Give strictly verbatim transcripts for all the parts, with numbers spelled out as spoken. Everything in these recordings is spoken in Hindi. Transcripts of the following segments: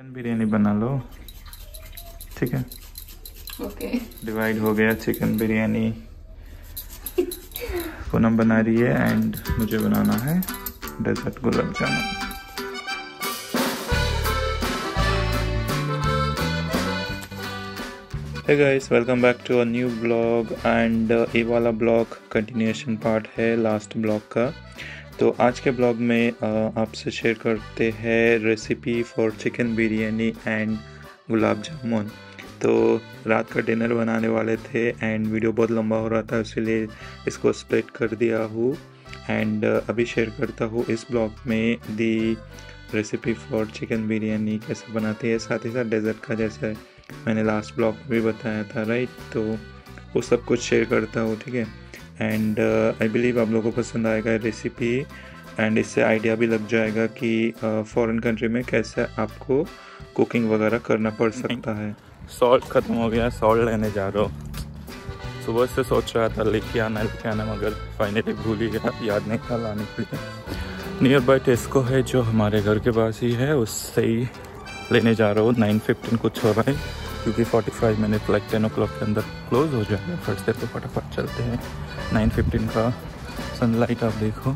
चिकन बिरयानी बना लो, ठीक है? ओके। डिवाइड हो गया चिकन बिरयानी। पूनम बना रही है एंड मुझे बनाना है dessert gulab jamun. Hey guys, welcome back to a new vlog and uh, ये वाला ब्लॉग कंटिन्यूएशन पार्ट है लास्ट ब्लॉग का। तो आज के ब्लॉग में uh, आपसे शेयर करते हैं recipe for chicken biryani and gulab jamun. तो रात का डिनर बनाने वाले थे एंड वीडियो बहुत लंबा हो रहा था, इसलिए इसको स्प्लिट कर दिया हूँ एंड uh, अभी शेयर करता हूँ इस ब्लॉग में the recipe for chicken biryani कैसे बनाती है, साथ ही साथ डेजर्ट का जैसे मैंने लास्ट ब्लॉग में भी बताया था, राइट? तो वो सब कुछ शेयर करता हूँ, ठीक है? एंड आई बिलीव आप लोगों को पसंद आएगा रेसिपी एंड इससे आइडिया भी लग जाएगा कि फॉरेन uh, कंट्री में कैसे आपको कुकिंग वगैरह करना पड़ सकता है। सॉल्ट ख़त्म हो गया, सॉल्ट लेने जा रहा हूँ। सुबह से सोच रहा था लेके आना लेके आना मगर फाइनली भूल ही गया, याद नहीं था लाने के लिए। नियर बाय टेस्को है जो हमारे घर के पास ही है, उससे ही लेने जा रहा हूँ। नाइन फिफ्टीन कुछ हो रहा है क्योंकि forty five minute like ten o'clock के अंदर क्लोज हो जाएगा। फट से तो फटाफट चलते हैं। नाइन फिफ्टीन का सनलाइट आप देखो।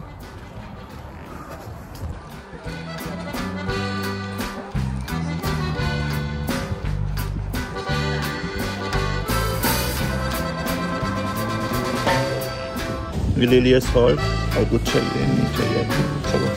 ले लिया सॉल्ट और कुछ चाहिए नहीं चाहिए, चलो।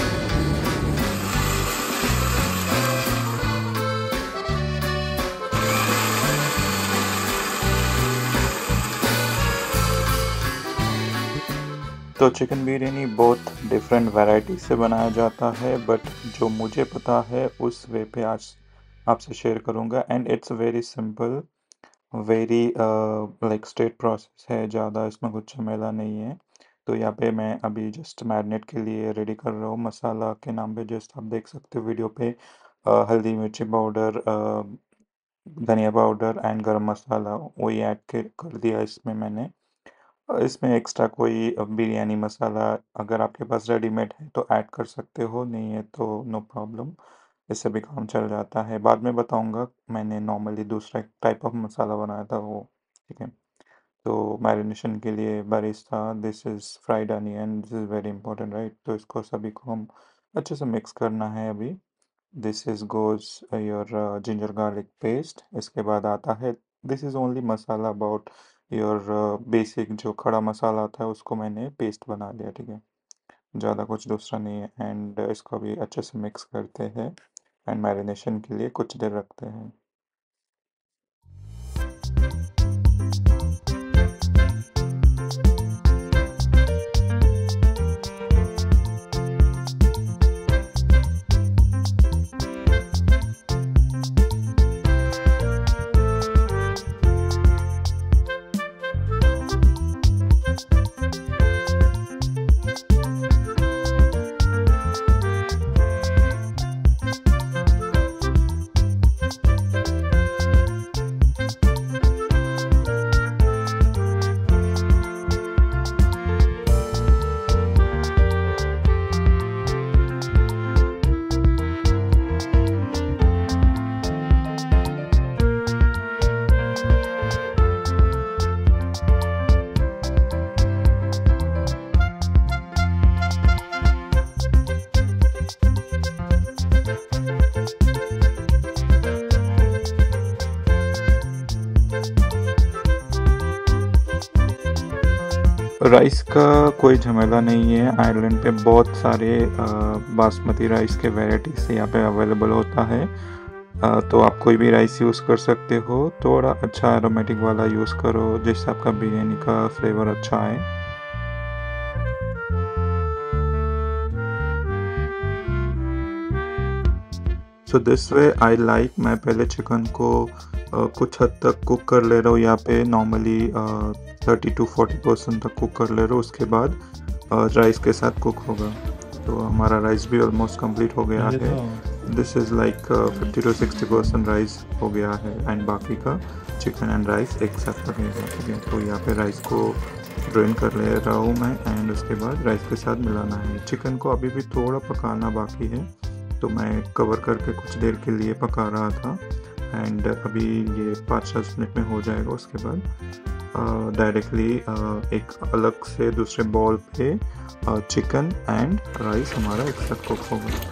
तो चिकन बिरयानी बहुत डिफरेंट वैरायटी से बनाया जाता है, बट जो मुझे पता है उस वे पे आज आपसे शेयर करूँगा and it's very simple, very like straight process है, ज़्यादा इसमें कुछ झमेला नहीं है। तो यहाँ पे मैं अभी जस्ट मैरिनेट के लिए रेडी कर रहा हूँ। मसाला के नाम पे जस्ट आप देख सकते हो वीडियो पे, uh, हल्दी मिर्ची पाउडर, uh, धनिया पाउडर एंड गरम मसाला वही ऐड कर दिया इसमें मैंने। इसमें एक्स्ट्रा कोई बिरयानी मसाला अगर आपके पास रेडीमेड है तो ऐड कर सकते हो, नहीं है तो नो प्रॉब्लम, इससे भी काम चल जाता है। बाद में बताऊंगा, मैंने नॉर्मली दूसरा टाइप ऑफ मसाला बनाया था वो, ठीक है? तो मैरिनेशन के लिए बारिस्ता, this is fried onion, this is very important, right? तो इसको सभी को हम अच्छे से मिक्स करना है अभी। This is goes your ginger garlic paste. इसके बाद आता है, this is only masala about your basic जो खड़ा मसाला आता है उसको मैंने पेस्ट बना लिया, ठीक है? ज़्यादा कुछ दूसरा नहीं है। एंड इसको भी अच्छे से मिक्स करते हैं एंड मैरिनेशन के लिए कुछ देर रखते हैं। राइस का कोई झमेला नहीं है। आयरलैंड पे बहुत सारे बासमती राइस के वैराइटीज यहाँ पे अवेलेबल होता है, आ, तो आप कोई भी राइस यूज़ कर सकते हो। थोड़ा अच्छा एरोमेटिक वाला यूज़ करो जिससे आपका बिरयानी का फ्लेवर अच्छा आए। So this way I like. मैं पहले चिकन को uh, कुछ हद तक कुक कर ले रहा हूँ। यहाँ पे normally thirty to forty percent तक कुक कर ले रहा हूँ, उसके बाद राइस uh, के साथ कुक होगा। तो हमारा राइस भी ऑलमोस्ट कंप्लीट हो गया है। This is like fifty to sixty percent rice हो गया है एंड बाकी का चिकन एंड राइस एक साथ लगेगा, ठीक है? तो यहाँ पे राइस को ड्रेन कर ले रहा हूँ मैं एंड उसके बाद राइस के साथ मिलाना है। चिकन को अभी भी थोड़ा पकाना बाकी है तो मैं कवर करके कुछ देर के लिए पका रहा था। एंड अभी ये पाँच दस मिनट में हो जाएगा। उसके बाद डायरेक्टली एक अलग से दूसरे बॉल पे चिकन एंड राइस हमारा एक साथ कुक होगा।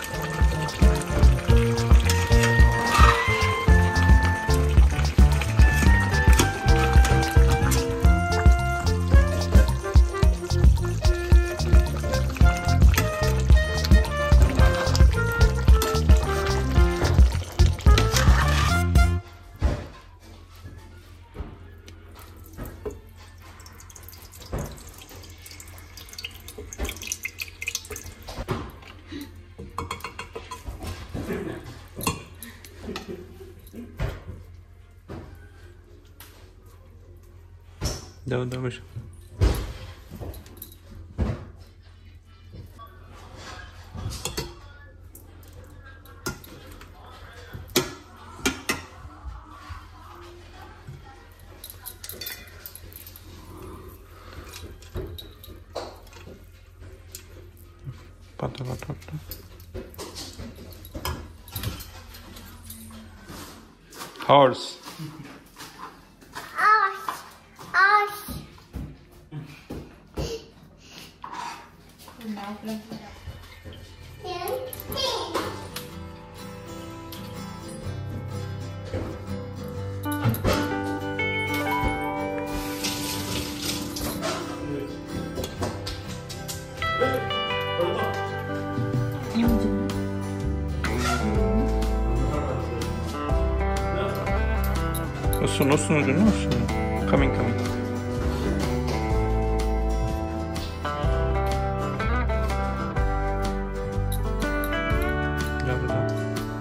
Devam devam. Patla patla patla. Horse. Olsun olsun ucunu olsun. Coming coming. Gel buradan.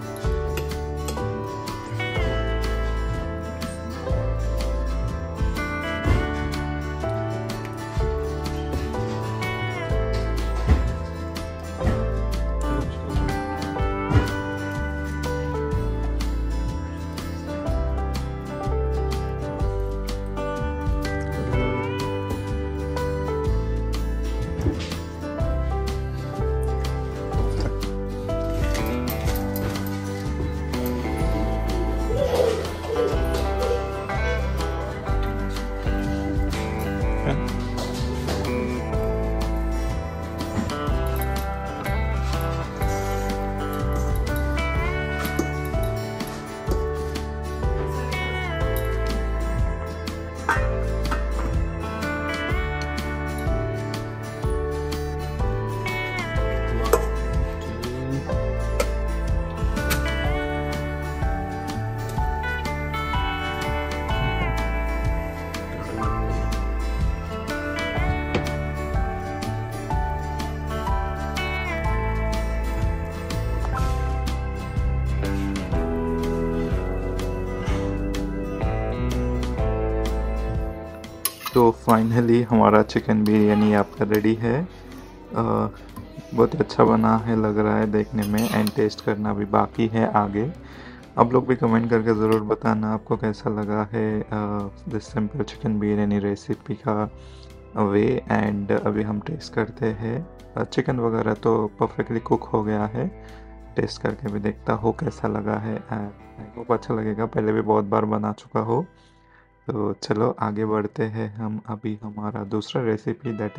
तो फाइनली हमारा चिकन बिरयानी आपका रेडी है। आ, बहुत अच्छा बना है लग रहा है देखने में, एंड टेस्ट करना भी बाकी है आगे। आप लोग भी कमेंट करके ज़रूर बताना आपको कैसा लगा है this simple chicken biryani recipe का वे। एंड अभी हम टेस्ट करते हैं। चिकन वगैरह तो परफेक्टली कुक हो गया है, टेस्ट करके भी देखता हो कैसा लगा है। आई होप अच्छा लगेगा, पहले भी बहुत बार बना चुका हो। तो चलो आगे बढ़ते हैं हम। अभी हमारा दूसरा recipe that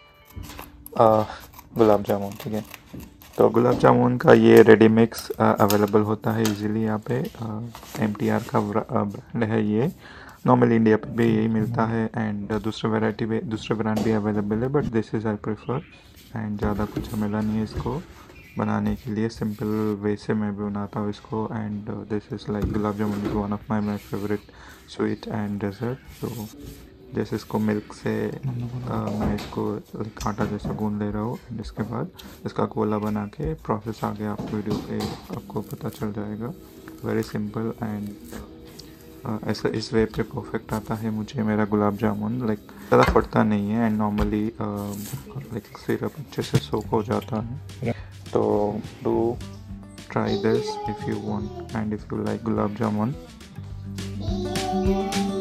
is gulab jamun, ठीक है। तो गुलाब जामुन का ये रेडी मिक्स अवेलेबल होता है इजीली यहाँ पे। एम टी आर का ब्रांड है ये, नॉर्मली इंडिया पे भी यही मिलता है। एंड दूसरे वैरायटी भी, दूसरे ब्रांड भी अवेलेबल है, but this is I prefer. And ज़्यादा कुछ झमेला नहीं है इसको बनाने के लिए, सिंपल वे से मैं भी बनाता हूँ इसको। And this is like gulab jamun is one of my my favourite sweet and dessert. तो जैसे इसको मिल्क से आ, मैं इसको आटा जैसा गूंद ले रहा हूँ। एंड इसके बाद इसका गोला बना के प्रोसेस आगे आप वीडियो पे आपको पता चल जाएगा। वेरी सिंपल एंड ऐसा इस वे पे परफेक्ट आता है मुझे मेरा गुलाब जामुन। लाइक ज़्यादा फटता नहीं है, एंड नॉर्मली लाइक सिरप अच्छे से सोक हो जाता है। तो do try this if you want and if you like gulab jamun.